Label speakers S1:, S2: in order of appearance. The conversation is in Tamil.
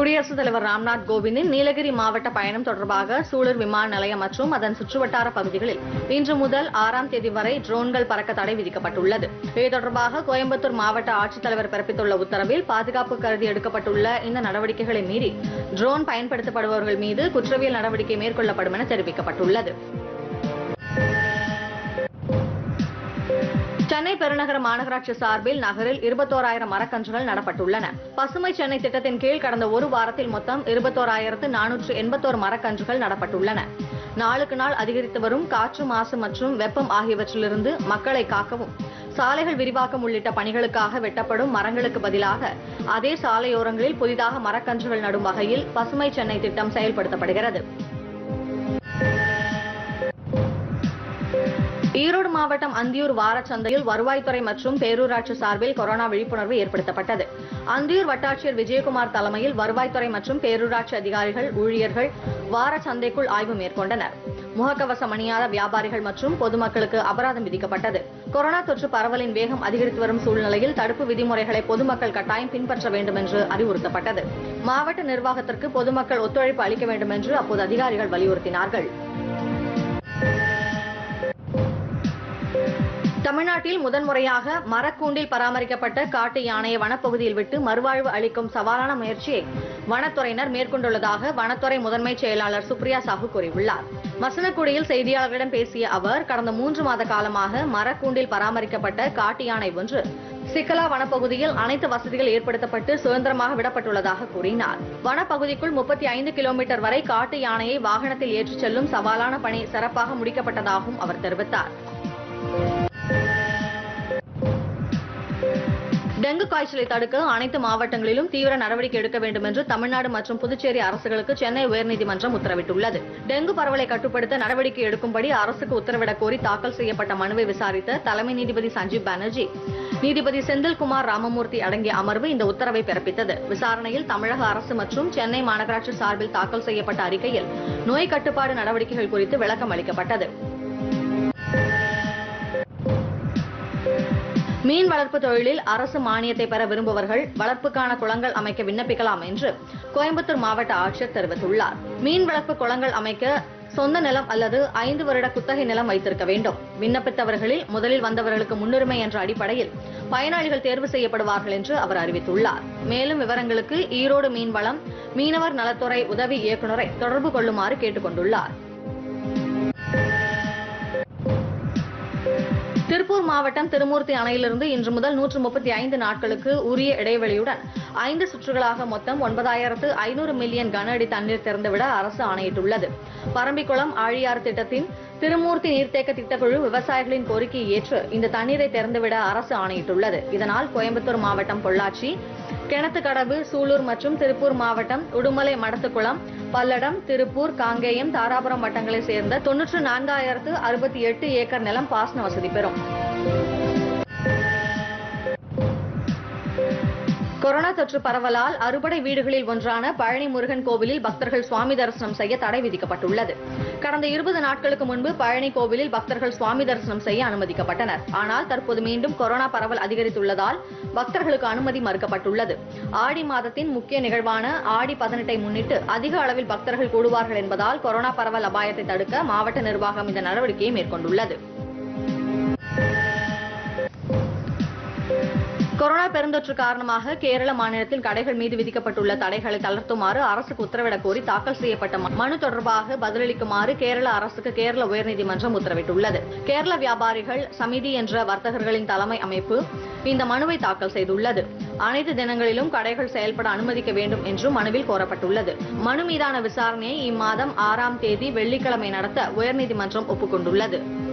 S1: குடியரசுத் தலைவர் ராம்நாத் கோவிந்தின் நீலகிரி மாவட்ட பயணம் தொடர்பாக சூலூர் விமான நிலையம் மற்றும் அதன் சுற்றுவட்டார பகுதிகளில் இன்று முதல் 6ஆம் தேதி வரை ட்ரோன்கள் பறக்க தடை விதிக்கப்பட்டுள்ளது. இது தொடர்பாக கோயம்புத்தூர் மாவட்ட ஆட்சித்தலைவர் பிறப்பித்துள்ள உத்தரவில் பாதுகாப்பு கருதி எடுக்கப்பட்டுள்ள இந்த நடவடிக்கைகளை மீறி ட்ரோன் பயன்படுத்தப்படுபவர்கள் மீது குற்றவியல் நடவடிக்கை மேற்கொள்ளப்படும் என தெரிவிக்கப்பட்டுள்ளது. சென்னை பெருநகர மாநகராட்சி சார்பில் நகரில் 21,000 மரக்கன்றுகள் நடப்பட்டுள்ளன. பசுமை சென்னை திட்டத்தின் கீழ் கடந்த ஒரு வாரத்தில் மொத்தம் 21,481 மரக்கன்றுகள் நடப்பட்டுள்ளன. நாளுக்கு நாள் அதிகரித்து வரும் காற்று மாசு மற்றும் வெப்பம் ஆகியவற்றிலிருந்து மக்களை காக்கவும் சாலைகள் விரிவாக்கம் உள்ளிட்ட பணிகளுக்காக வெட்டப்படும் மரங்களுக்கு பதிலாக அதே சாலையோரங்களில் புதிதாக மரக்கன்றுகள் நடும் வகையில் பசுமை சென்னை திட்டம் செயல்படுத்தப்படுகிறது. ஈரோடு மாவட்டம் அந்தியூர் வாரச்சந்தையில் வருவாய்த்துறை மற்றும் பேரூராட்சி சார்பில் கொரோனா விழிப்புணர்வு ஏற்படுத்தப்பட்டது. அந்தியூர் வட்டாட்சியர் விஜயகுமார் தலைமையில் வருவாய்த்துறை மற்றும் பேரூராட்சி அதிகாரிகள், ஊழியர்கள் வாரச்சந்தைக்குள் ஆய்வு மேற்கொண்டனர். முகக்கவசம் அணியாத வியாபாரிகள் மற்றும் பொதுமக்களுக்கு அபராதம் விதிக்கப்பட்டது. கொரோனா தொற்று பரவலின் வேகம் அதிகரித்து வரும் சூழ்நிலையில் தடுப்பு விதிமுறைகளை பொதுமக்கள் கட்டாயம் பின்பற்ற வேண்டும் என்று அறிவுறுத்தப்பட்டது. மாவட்ட நிர்வாகத்திற்கு பொதுமக்கள் ஒத்துழைப்பு அளிக்க வேண்டும் என்று அப்போது அதிகாரிகள் வலியுறுத்தினார்கள். தமிழ்நாட்டில் முதன்முறையாக மரக்கூண்டில் பராமரிக்கப்பட்ட காட்டு யானையை வனப்பகுதியில் விட்டு மறுவாழ்வு அளிக்கும் சவாலான முயற்சியை வனத்துறையினர் மேற்கொண்டுள்ளதாக வனத்துறை முதன்மை செயலாளர் சுப்ரியா சாஹூ கூறியுள்ளார். மசனக்குடியில் செய்தியாளர்களிடம் பேசிய அவர், கடந்த 3 மாத காலமாக மரக்கூண்டில் பராமரிக்கப்பட்ட காட்டு யானை ஒன்று சிக்கலா வனப்பகுதியில் அனைத்து வசதிகள் ஏற்படுத்தப்பட்டு சுதந்திரமாக விடப்பட்டுள்ளதாக கூறினார். வனப்பகுதிக்குள் 35 கிலோமீட்டர் வரை காட்டு யானையை வாகனத்தில் ஏற்றிச் செல்லும் சவாலான பணி சிறப்பாக முடிக்கப்பட்டதாகவும் அவர் தெரிவித்தார். டெங்கு காய்ச்சலை தடுக்க அனைத்து மாவட்டங்களிலும் தீவிர நடவடிக்கை எடுக்க வேண்டும் என்று தமிழ்நாடு மற்றும் புதுச்சேரி அரசுகளுக்கு சென்னை உயர்நீதிமன்றம் உத்தரவிட்டுள்ளது. டெங்கு பரவலை கட்டுப்படுத்த நடவடிக்கை எடுக்கும்படி அரசுக்கு உத்தரவிடக் கோரி தாக்கல் செய்யப்பட்ட மனுவை விசாரித்த தலைமை நீதிபதி சஞ்சீப் பானர்ஜி, நீதிபதி செந்தில்குமார் ராமமூர்த்தி அடங்கிய அமர்வு இந்த உத்தரவை பிறப்பித்தது. விசாரணையில் தமிழக அரசு மற்றும் சென்னை மாநகராட்சி சார்பில் தாக்கல் செய்யப்பட்ட அறிக்கையில் நோய் கட்டுப்பாடு நடவடிக்கைகள் குறித்து விளக்கம் அளிக்கப்பட்டது. மீன் வளர்ப்பு தொழிலில் அரசு மானியத்தை பெற விரும்புபவர்கள் வளர்ப்புக்கான குளங்கள் அமைக்க விண்ணப்பிக்கலாம் என்று கோயம்புத்தூர் மாவட்ட ஆட்சியர் தெரிவித்துள்ளார். மீன் வளர்ப்பு குளங்கள் அமைக்க சொந்த நிலம் அல்லது 5 வருட குத்தகை நிலம் வைத்திருக்க வேண்டும். விண்ணப்பித்தவர்களில் முதலில் வந்தவர்களுக்கு முன்னுரிமை என்ற அடிப்படையில் பயனாளிகள் தேர்வு செய்யப்படுவார்கள் என்று அவர் அறிவித்துள்ளார். மேலும் விவரங்களுக்கு ஈரோடு மீன்வளம் மீனவர் நலத்துறை உதவி இயக்குநரை தொடர்பு கொள்ளுமாறு கேட்டுக் கொண்டுள்ளார். திருப்பூர் மாவட்டம் திருமூர்த்தி அணையிலிருந்து இன்று முதல் 135 நாட்களுக்கு உரிய இடைவெளியுடன் 5 சுற்றுகளாக மொத்தம் 9,500 மில்லியன் கன அடி தண்ணீர் திறந்துவிட அரசு ஆணையிட்டுள்ளது. பரம்பிக்குளம் ஆழியாறு திட்டத்தின் திருமூர்த்தி நீர்த்தேக்க திட்டக்குழு விவசாயிகளின் கோரிக்கையை ஏற்று இந்த தண்ணீரை திறந்துவிட அரசு ஆணையிட்டுள்ளது. இதனால் கோயம்புத்தூர் மாவட்டம் பொள்ளாச்சி, கிணத்துக்கடவு, சூலூர் மற்றும் திருப்பூர் மாவட்டம் உடுமலை, மடத்துக்குளம், பல்லடம், திருப்பூர், காங்கேயம், தாராபுரம் வட்டங்களைச் சேர்ந்த 94,068 ஏக்கர் நிலம் பாசன வசதி பெறும். கொரோனா தொற்று பரவலால் அறுபடை வீடுகளில் ஒன்றான பழனி முருகன் கோவிலில் பக்தர்கள் சுவாமி தரிசனம் செய்ய தடை விதிக்கப்பட்டுள்ளது. கடந்த 20 நாட்களுக்கு முன்பு பழனி கோவிலில் பக்தர்கள் சுவாமி தரிசனம் செய்ய அனுமதிக்கப்பட்டனர். ஆனால் தற்போது மீண்டும் கொரோனா பரவல் அதிகரித்துள்ளதால் பக்தர்களுக்கு அனுமதி மறுக்கப்பட்டுள்ளது. ஆடி மாதத்தின் முக்கிய நிகழ்வான ஆடி 18ஐ முன்னிட்டு அதிக அளவில் பக்தர்கள் கூடுவார்கள் என்பதால் கொரோனா பரவல் அபாயத்தை தடுக்க மாவட்ட நிர்வாகம் இந்த நடவடிக்கையை மேற்கொண்டுள்ளது. கொரோனா பெருந்தொற்று காரணமாக கேரள மாநிலத்தில் கடைகள் மீது விதிக்கப்பட்டுள்ள தடைகளை தளர்த்துமாறு அரசுக்கு உத்தரவிடக் கோரி தாக்கல் செய்யப்பட்ட மனு தொடர்பாக பதிலளிக்குமாறு கேரள அரசுக்கு கேரள உயர்நீதிமன்றம் உத்தரவிட்டுள்ளது. கேரள வியாபாரிகள் சமிதி என்ற வர்த்தகர்களின் தலைமை அமைப்பு இந்த மனுவை தாக்கல் செய்துள்ளது. அனைத்து தினங்களிலும் கடைகள் செயல்பட அனுமதிக்க வேண்டும் என்றும் மனுவில் கோரப்பட்டுள்ளது. மனு மீதான விசாரணையை இம்மாதம் 6ஆம் தேதி வெள்ளிக்கிழமை நடத்த உயர்நீதிமன்றம் ஒப்புக்கொண்டுள்ளது.